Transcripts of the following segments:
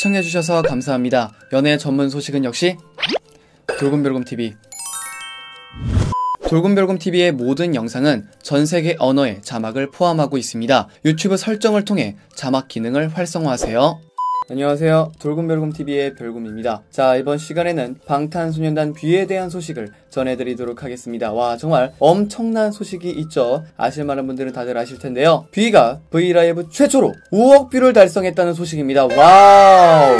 시청해주셔서 감사합니다. 연애 전문 소식은 역시 돌곰별곰TV. 돌곰별곰TV의 모든 영상은 전세계 언어의 자막을 포함하고 있습니다. 유튜브 설정을 통해 자막 기능을 활성화하세요. 안녕하세요. 돌곰별곰TV의 별곰입니다. 자, 이번 시간에는 방탄소년단 V에 대한 소식을 전해드리도록 하겠습니다. 와, 정말 엄청난 소식이 있죠. 아실 만한 분들은 다들 아실 텐데요. V가 브이라이브 최초로 5억 뷰를 달성했다는 소식입니다. 와우!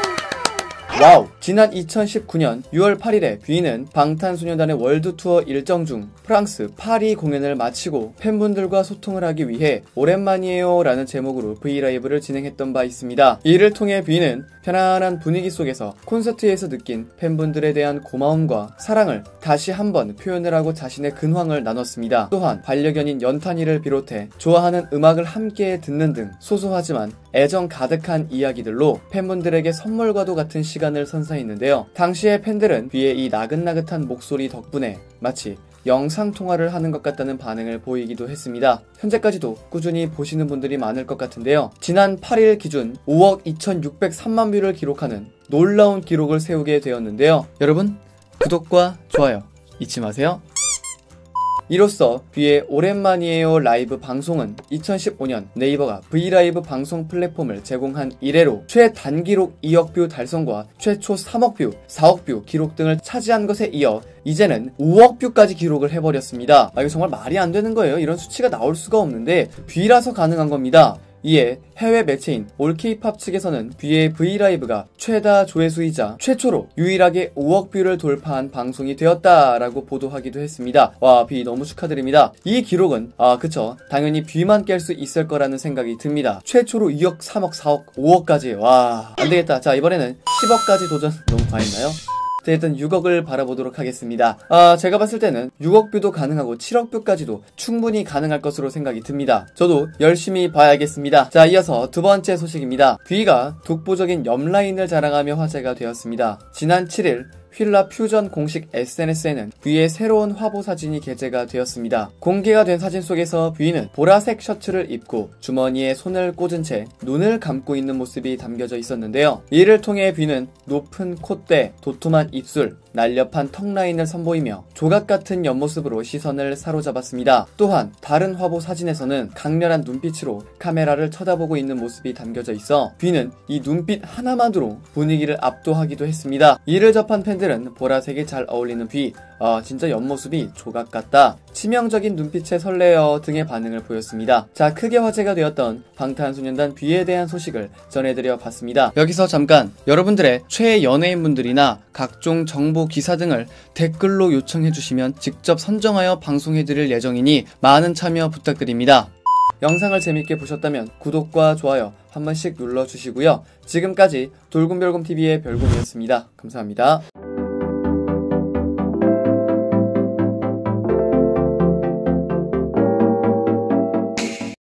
지난 2019년 6월 8일에 V는 방탄소년단의 월드 투어 일정 중 프랑스 파리 공연을 마치고 팬분들과 소통을 하기 위해 오랜만이에요 라는 제목으로 브이라이브를 진행했던 바 있습니다. 이를 통해 V는 편안한 분위기 속에서 콘서트에서 느낀 팬분들에 대한 고마움과 사랑을 다시 한번 표현을 하고 자신의 근황을 나눴습니다. 또한 반려견인 연탄이를 비롯해 좋아하는 음악을 함께 듣는 등 소소하지만 애정 가득한 이야기들로 팬분들에게 선물과도 같은 시간을 선사했는데요. 당시의 팬들은 V의 이 나긋나긋한 목소리 덕분에 마치 영상통화를 하는 것 같다는 반응을 보이기도 했습니다. 현재까지도 꾸준히 보시는 분들이 많을 것 같은데요. 지난 8일 기준 5억 2603만 뷰를 기록하는 놀라운 기록을 세우게 되었는데요. 여러분, 구독과 좋아요 잊지 마세요. 이로써 V의 오랜만이에요 라이브 방송은 2015년 네이버가 브이라이브 방송 플랫폼을 제공한 이래로 최단기록 2억 뷰 달성과 최초 3억 뷰, 4억 뷰 기록 등을 차지한 것에 이어 이제는 5억 뷰까지 기록을 해버렸습니다. 이거 정말 말이 안 되는 거예요. 이런 수치가 나올 수가 없는데 V라서 가능한 겁니다. 이에 해외 매체인 올케이팝 측에서는 V의 브이라이브가 최다 조회수이자 최초로 유일하게 5억 뷰를 돌파한 방송이 되었다라고 보도하기도 했습니다. 와, V 너무 축하드립니다. 이 기록은 그쵸, 당연히 V만 깰 수 있을 거라는 생각이 듭니다. 최초로 2억, 3억, 4억, 5억까지. 와, 안되겠다. 자, 이번에는 10억까지 도전. 너무 과했나요? 일단 6억을 바라보도록 하겠습니다. 제가 봤을 때는 6억 뷰도 가능하고 7억 뷰까지도 충분히 가능할 것으로 생각이 듭니다. 저도 열심히 봐야겠습니다. 자, 이어서 두 번째 소식입니다. V가 독보적인 옆라인을 자랑하며 화제가 되었습니다. 지난 7일 휠라 퓨전 공식 SNS에는 V의 새로운 화보 사진이 게재가 되었습니다. 공개가 된 사진 속에서 V는 보라색 셔츠를 입고 주머니에 손을 꽂은 채 눈을 감고 있는 모습이 담겨져 있었는데요. 이를 통해 V는 높은 콧대, 도톰한 입술, 날렵한 턱 라인을 선보이며 조각 같은 옆모습으로 시선을 사로잡았습니다. 또한 다른 화보 사진에서는 강렬한 눈빛으로 카메라를 쳐다보고 있는 모습이 담겨져 있어 V는 이 눈빛 하나만으로 분위기를 압도하기도 했습니다. 이를 접한 팬들은 보라색이 잘 어울리는 V, 진짜 옆모습이 조각 같다, 치명적인 눈빛에 설레어 등의 반응을 보였습니다. 자, 크게 화제가 되었던 방탄소년단 V에 대한 소식을 전해드려 봤습니다. 여기서 잠깐 여러분들의 최애 연예인분들이나 각종 정보 기사 등을 댓글로 요청해주시면 직접 선정하여 방송해드릴 예정이니 많은 참여 부탁드립니다. 영상을 재밌게 보셨다면 구독과 좋아요 한 번씩 눌러주시고요. 지금까지 돌곰별곰TV의 별곰이었습니다. 감사합니다.